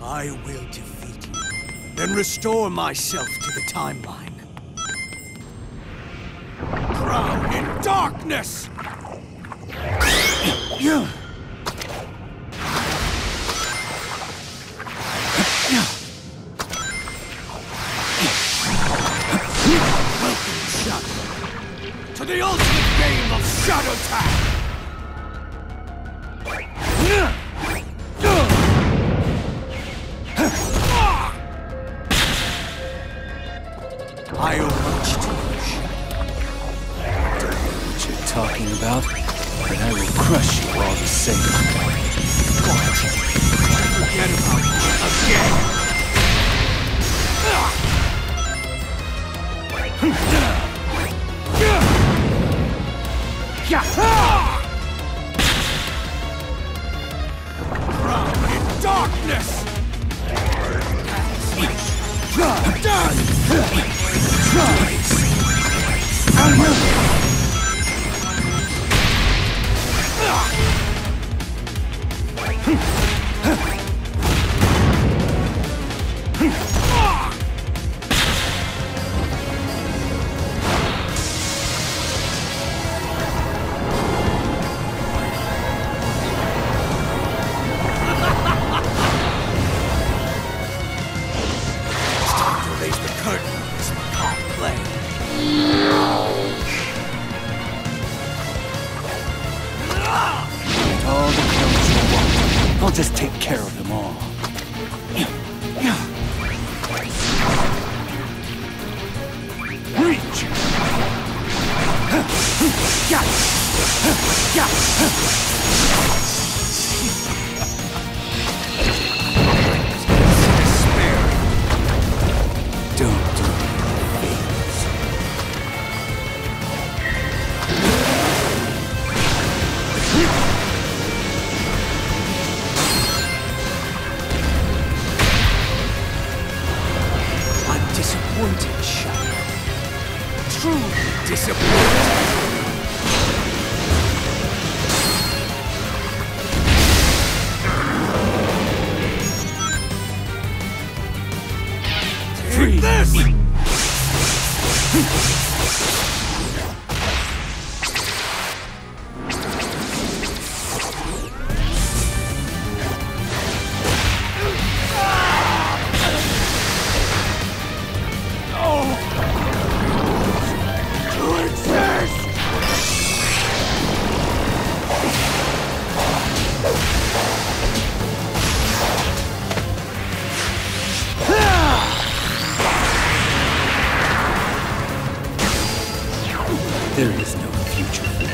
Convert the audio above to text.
I will defeat you, then restore myself to the timeline. Drown in darkness! Welcome, Shadow, to the ultimate game of Shadow Tag! I owe much to you, Shadow. Don't know what you're talking about, but I will crush you all the same. What? Forget about me again! Drown in darkness! Done! Raise the curtain on this macabre play. All the kills you want. I'll just take care of them all. Reach! Don't do favors. I'm disappointed, Shadow. Truly disappointed. Take this! There is no future for you.